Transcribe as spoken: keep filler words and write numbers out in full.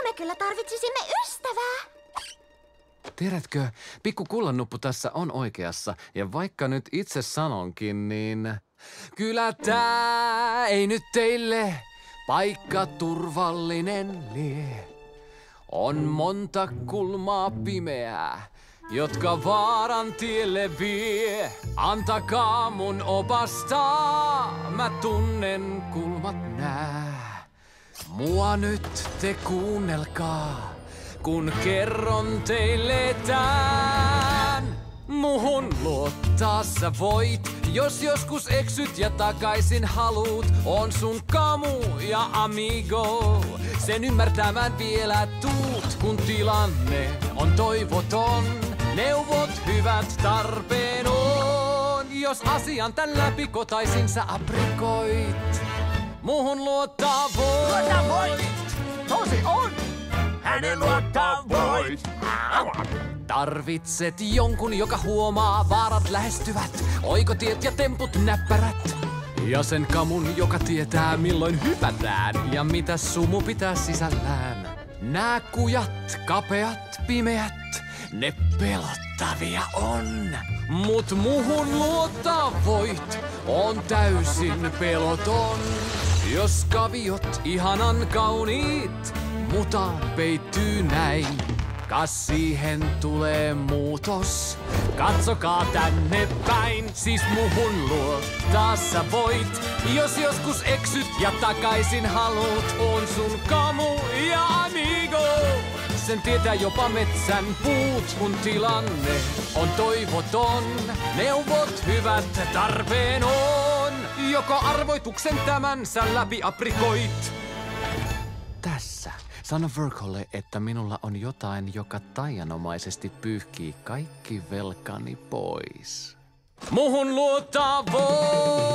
me kyllä tarvitsisimme ystävää. Tiedätkö, pikku kullannuppu tässä on oikeassa. Ja vaikka nyt itse sanonkin, niin... Kyllä tää ei nyt teille paikka turvallinen lie. On monta kulmaa pimeää, jotka vaaran tielle vie. Antakaa mun opastaa, mä tunnen kulmat nää. Mua nyt te kuunnelkaa, kun kerron teille tän. Muhun luottaa sä voit, jos joskus eksyt ja takaisin haluut. On sun kamu ja amigo, sen ymmärtämään vielä tuut. Kun tilanne on toivoton, neuvot hyvät tarpeen on. Jos asian tän läpi kotaisin sä aprikoit, muhun luottaa voit. Luottaa voit! Tosi on! Hänen luottaa voit! Tarvitset jonkun, joka huomaa vaarat lähestyvät, oikotiet ja temput näppärät. Ja sen kamun, joka tietää milloin hypätään ja mitä sumu pitää sisällään. Nää kujat, kapeat, pimeät, ne pelottavia on. Mut muhun luottaa voit, on täysin peloton. Jos kaviot ihanan kauniit, mutaan peittyy näin. Kas siihen tulee muutos, katsokaa tänne päin. Siis muhun luottaa sä voit, jos joskus eksyt ja takaisin haluut. On sun kamu ja amigo, sen tietää jopa metsän puut. Kun tilanne on toivoton, neuvot hyvät tarpeen on. Joko arvoituksen tämän sä läpi aprikoit. Tässä. Sano Virgolle, että minulla on jotain, joka taianomaisesti pyyhkii kaikki velkani pois. Muhun luottaa voi!